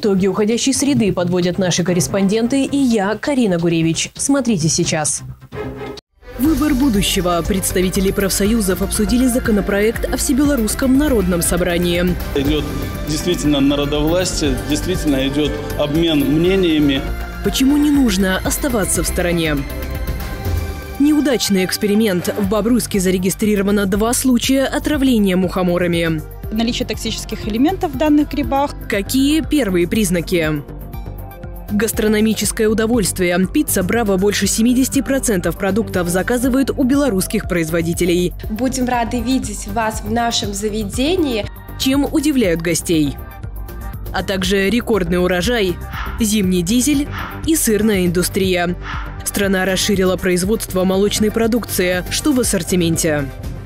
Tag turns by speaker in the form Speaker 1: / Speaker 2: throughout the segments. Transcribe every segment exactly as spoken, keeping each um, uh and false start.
Speaker 1: Итоги уходящей среды подводят наши корреспонденты и я, Карина Гуревич. Смотрите сейчас. Выбор будущего. Представители профсоюзов обсудили законопроект о Всебелорусском народном собрании.
Speaker 2: Идет действительно народовластие, действительно идет обмен мнениями.
Speaker 1: Почему не нужно оставаться в стороне? Неудачный эксперимент. В Бобруйске зарегистрировано два случая отравления мухоморами.
Speaker 3: Наличие токсических элементов в данных грибах.
Speaker 1: Какие первые признаки? Гастрономическое удовольствие. Пицца «Браво» больше семидесяти процентов продуктов заказывает у белорусских производителей.
Speaker 4: Будем рады видеть вас в нашем заведении.
Speaker 1: Чем удивляют гостей? А также рекордный урожай, зимний дизель и сырная индустрия. Страна расширила производство молочной продукции. Что в ассортименте?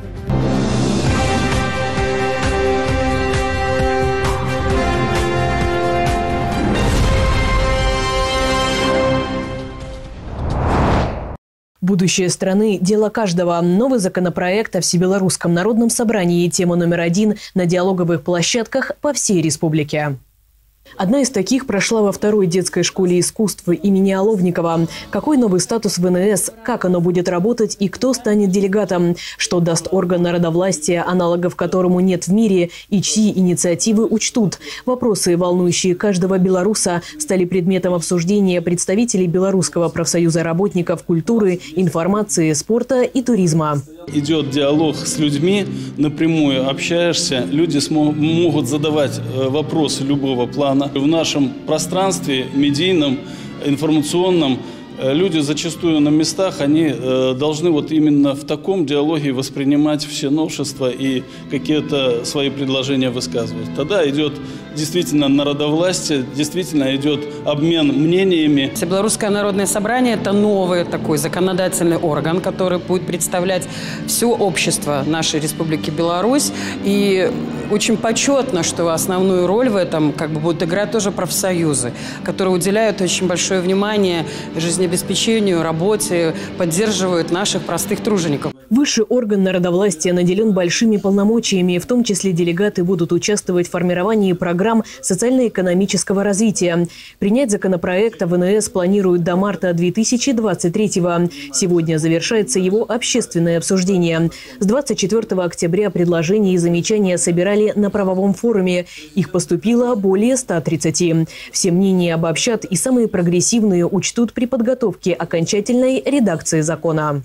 Speaker 1: Будущее страны – дело каждого. Новый законопроект о Всебелорусском народном собрании – тема номер один на диалоговых площадках по всей республике. Одна из таких прошла во второй детской школе искусств имени Оловникова. Какой новый статус в эн эс, как оно будет работать и кто станет делегатом, что даст орган народовластия, аналогов которому нет в мире, и чьи инициативы учтут. Вопросы, волнующие каждого белоруса, стали предметом обсуждения представителей Белорусского профсоюза работников культуры, информации, спорта и туризма.
Speaker 2: Идет диалог с людьми, напрямую общаешься, люди могут задавать вопросы любого плана. В нашем пространстве медийном, информационном, люди зачастую на местах, они должны вот именно в таком диалоге воспринимать все новшества и какие-то свои предложения высказывать. Тогда идет действительно народовластие, действительно идет обмен мнениями.
Speaker 5: Всебелорусское народное собрание – это новый такой законодательный орган, который будет представлять все общество нашей Республики Беларусь. И очень почетно, что основную роль в этом как бы будут играть тоже профсоюзы, которые уделяют очень большое внимание жизнеобеспечению, работе, поддерживают наших простых тружеников.
Speaker 1: Высший орган народовластия наделен большими полномочиями, в том числе делегаты будут участвовать в формировании программ социально-экономического развития. Принять законопроект в эн эс планируют до марта две тысячи двадцать третьего. Сегодня завершается его общественное обсуждение. С двадцать четвёртого октября предложения и замечания собирали на правовом форуме. Их поступило более ста тридцати. Все мнения обобщат и самые прогрессивные учтут при подготовке окончательной редакции закона.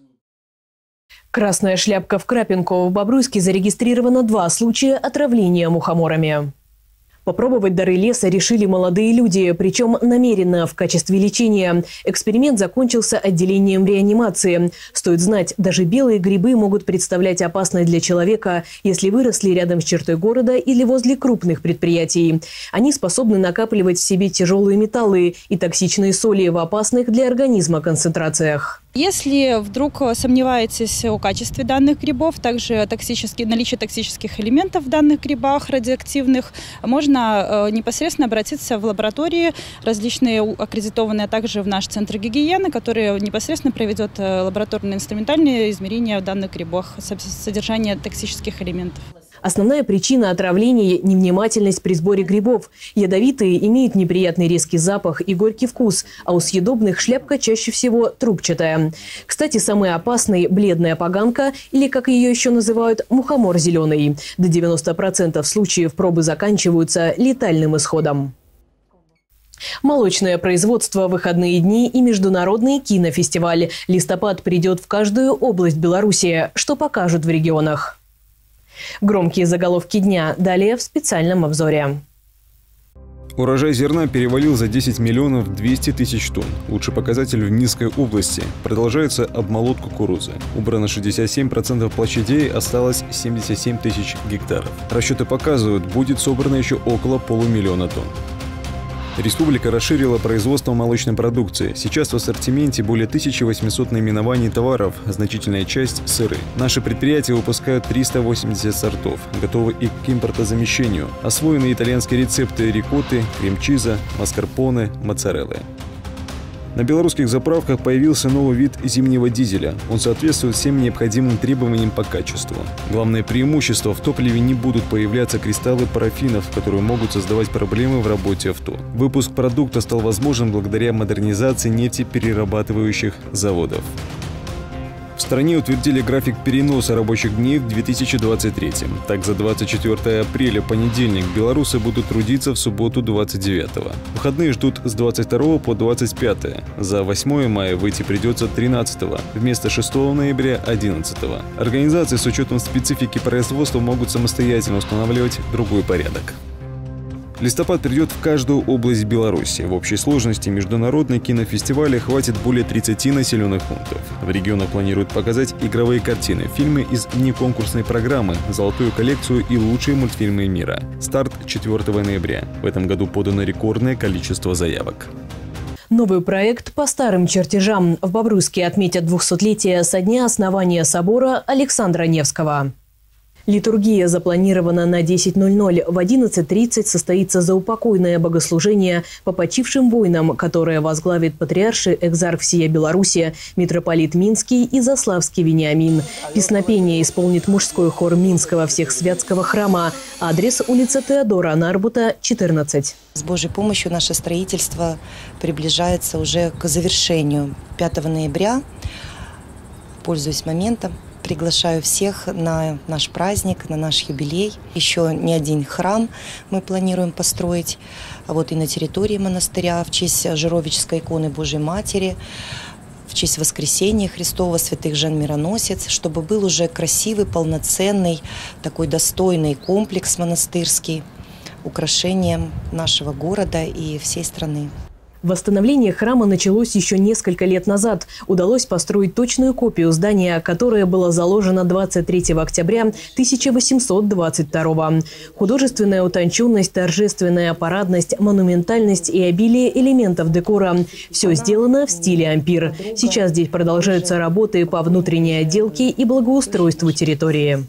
Speaker 1: Красная шляпка в Крапинку. В Бобруйске зарегистрировано два случая отравления мухоморами. Попробовать дары леса решили молодые люди, причем намеренно в качестве лечения. Эксперимент закончился отделением реанимации. Стоит знать, даже белые грибы могут представлять опасность для человека, если выросли рядом с чертой города или возле крупных предприятий. Они способны накапливать в себе тяжелые металлы и токсичные соли в опасных для организма концентрациях.
Speaker 3: Если вдруг сомневаетесь о качестве данных грибов, также токсические, наличие токсических элементов в данных грибах, радиоактивных, можно непосредственно обратиться в лаборатории, различные аккредитованные, а также в наш центр гигиены, который непосредственно проведет лабораторные инструментальные измерения в данных грибах содержания токсических элементов.
Speaker 1: Основная причина отравления – невнимательность при сборе грибов. Ядовитые имеют неприятный резкий запах и горький вкус, а у съедобных шляпка чаще всего трубчатая. Кстати, самый опасный – бледная поганка, или, как ее еще называют, мухомор зеленый. До девяноста процентов случаев пробы заканчиваются летальным исходом. Молочное производство, выходные дни и международный кинофестиваль. Листопад придет в каждую область Беларуси, что покажут в регионах. Громкие заголовки дня. Далее в специальном обзоре.
Speaker 6: Урожай зерна перевалил за десять миллионов двести тысяч тонн. Лучший показатель в Минской области. Продолжается обмолот кукурузы. Убрано шестьдесят семь процентов площадей, осталось семьдесят семь тысяч гектаров. Расчеты показывают, будет собрано еще около полумиллиона тонн. Республика расширила производство молочной продукции. Сейчас в ассортименте более тысячи восьмисот наименований товаров, значительная часть – сыры. Наши предприятия выпускают триста восемьдесят сортов, готовы и к импортозамещению. Освоены итальянские рецепты рикотты, крем-чиза, маскарпоне, моцареллы. На белорусских заправках появился новый вид зимнего дизеля. Он соответствует всем необходимым требованиям по качеству. Главное преимущество – в топливе не будут появляться кристаллы парафинов, которые могут создавать проблемы в работе авто. Выпуск продукта стал возможен благодаря модернизации нефтеперерабатывающих заводов. В стране утвердили график переноса рабочих дней в две тысячи двадцать третьем. Так, за двадцать четвёртое апреля, понедельник, белорусы будут трудиться в субботу двадцать девятого. Выходные ждут с двадцать второго по двадцать пятое. За восьмое мая выйти придется тринадцатого, вместо шестого ноября – одиннадцатого. Организации с учетом специфики производства могут самостоятельно устанавливать другой порядок. Листопад придет в каждую область Беларуси. В общей сложности международный кинофестиваль хватит более тридцати населенных пунктов. В регионах планируют показать игровые картины, фильмы из внеконкурсной программы, золотую коллекцию и лучшие мультфильмы мира. Старт четвёртого ноября. В этом году подано рекордное количество заявок.
Speaker 1: Новый проект по старым чертежам. В Бобруйске отметят двухсотлетие со дня основания собора Александра Невского. Литургия запланирована на десять ноль ноль. В одиннадцать тридцать состоится заупокойное богослужение по почившим воинам, которое возглавит патриарший экзарх всея Беларуси, митрополит Минский и Заславский Вениамин. Песнопение исполнит мужской хор Минского Всехсвятского храма. Адрес: улица Теодора Нарбута, четырнадцать.
Speaker 7: С Божьей помощью наше строительство приближается уже к завершению. пятого ноября, пользуясь моментом, приглашаю всех на наш праздник, на наш юбилей. Еще не один храм мы планируем построить. А вот и на территории монастыря в честь Жировической иконы Божьей Матери, в честь Воскресения Христова, святых Жен Мироносец, чтобы был уже красивый, полноценный, такой достойный комплекс монастырский, украшением нашего города и всей страны.
Speaker 1: Восстановление храма началось еще несколько лет назад. Удалось построить точную копию здания, которое было заложено двадцать третьего октября тысяча восемьсот двадцать второго. Художественная утонченность, торжественная парадность, монументальность и обилие элементов декора – все сделано в стиле ампир. Сейчас здесь продолжаются работы по внутренней отделке и благоустройству территории.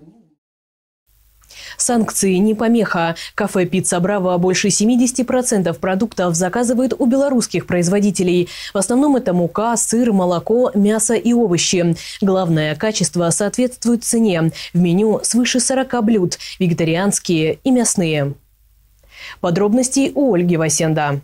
Speaker 1: Санкции не помеха. Кафе «Пицца Браво» больше семидесяти процентов продуктов заказывает у белорусских производителей. В основном это мука, сыр, молоко, мясо и овощи. Главное – качество соответствует цене. В меню свыше сорока блюд – вегетарианские и мясные. Подробности у Ольги Васенда.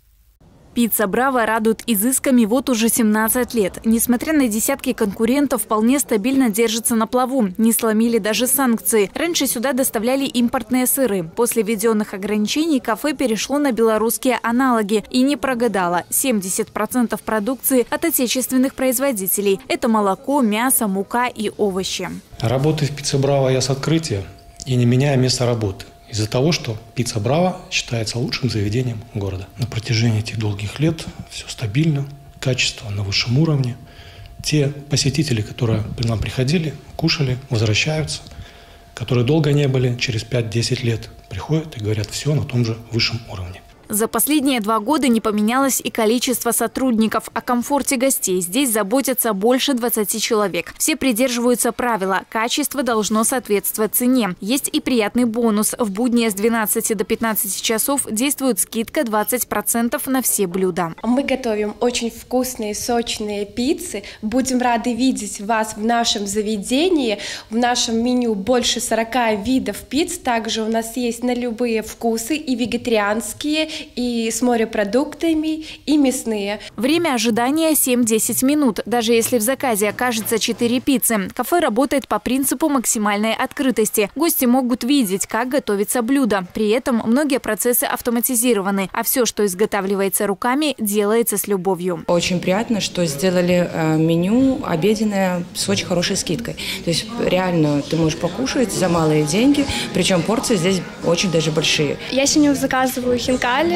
Speaker 8: «Пицца Браво» радует изысками вот уже семнадцать лет. Несмотря на десятки конкурентов, вполне стабильно держится на плаву. Не сломили даже санкции. Раньше сюда доставляли импортные сыры. После введенных ограничений кафе перешло на белорусские аналоги. И не прогадало. семьдесят процентов продукции от отечественных производителей. Это молоко, мясо, мука и овощи.
Speaker 9: Работаю в «Пицца Браво» я с открытия и не меняя место работы. Из-за того, что «Пицца Браво» считается лучшим заведением города. На протяжении этих долгих лет все стабильно, качество на высшем уровне. Те посетители, которые к нам приходили, кушали, возвращаются, которые долго не были, через пять-десять лет приходят и говорят, все на том же высшем уровне.
Speaker 8: За последние два года не поменялось и количество сотрудников. О комфорте гостей здесь заботятся больше двадцати человек. Все придерживаются правила. Качество должно соответствовать цене. Есть и приятный бонус. В будни с двенадцати до пятнадцати часов действует скидка двадцать процентов на все блюда.
Speaker 4: Мы готовим очень вкусные, сочные пиццы. Будем рады видеть вас в нашем заведении. В нашем меню больше сорока видов пицц. Также у нас есть на любые вкусы, и вегетарианские, и с морепродуктами, и мясные.
Speaker 8: Время ожидания семь-десять минут. Даже если в заказе окажется четыре пиццы. Кафе работает по принципу максимальной открытости. Гости могут видеть, как готовится блюдо. При этом многие процессы автоматизированы. А все, что изготавливается руками, делается с любовью.
Speaker 10: Очень приятно, что сделали меню обеденное с очень хорошей скидкой. То есть реально ты можешь покушать за малые деньги. Причем порции здесь очень даже большие.
Speaker 11: Я сегодня заказываю хинкали,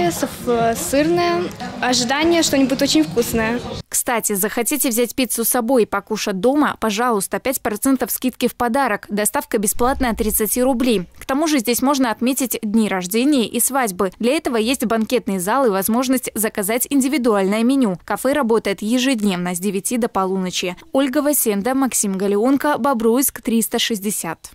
Speaker 11: сырное. Ожидание что-нибудь очень вкусное.
Speaker 8: Кстати, захотите взять пиццу с собой и покушать дома? Пожалуйста, пять процентов скидки в подарок. Доставка бесплатная от тридцати рублей. К тому же здесь можно отметить дни рождения и свадьбы. Для этого есть банкетный зал и возможность заказать индивидуальное меню. Кафе работает ежедневно с девяти до полуночи. Ольга Васенда, Максим Галионко, Бобруйск, триста шестьдесят.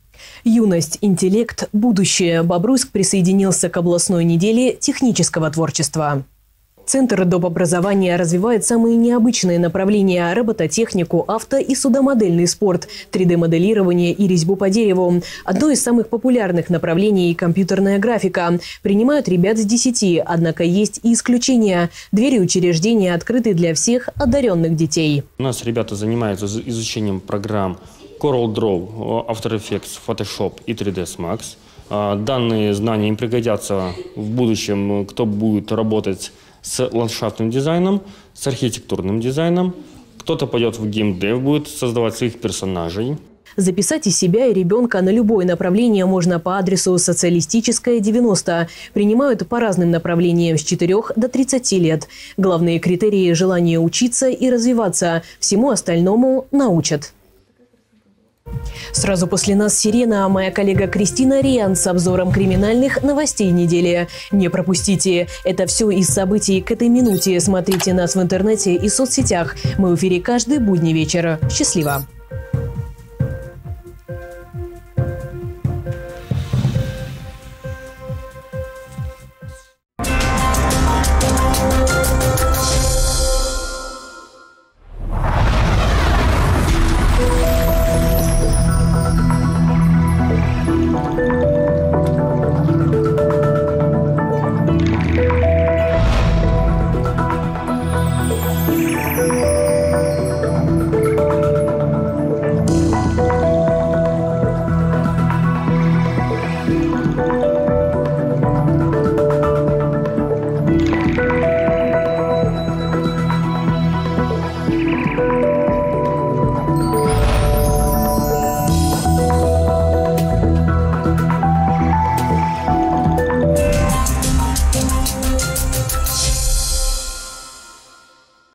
Speaker 1: Юность, интеллект, будущее. Бобруйск присоединился к областной неделе технического творчества. Центр доп. Образования развивает самые необычные направления – робототехнику, авто и судомодельный спорт, три дэ моделирование и резьбу по дереву. Одно из самых популярных направлений – компьютерная графика. Принимают ребят с десяти, однако есть и исключения. Двери учреждения открыты для всех одаренных детей.
Speaker 12: У нас ребята занимаются изучением программ Corel Draw, After Effects, Photoshop и три дэ Max. Данные знания им пригодятся в будущем, кто будет работать с ландшафтным дизайном, с архитектурным дизайном. Кто-то пойдет в геймдев, будет создавать своих персонажей.
Speaker 1: Записать и себя, и ребенка на любое направление можно по адресу Социалистическая, девяносто. Принимают по разным направлениям с четырёх до тридцати лет. Главные критерии – желание учиться и развиваться. Всему остальному научат. Сразу после нас «Сирена», а моя коллега Кристина Риан с обзором криминальных новостей недели. Не пропустите. Это все из событий к этой минуте. Смотрите нас в интернете и соцсетях. Мы в эфире каждый будний вечер. Счастливо!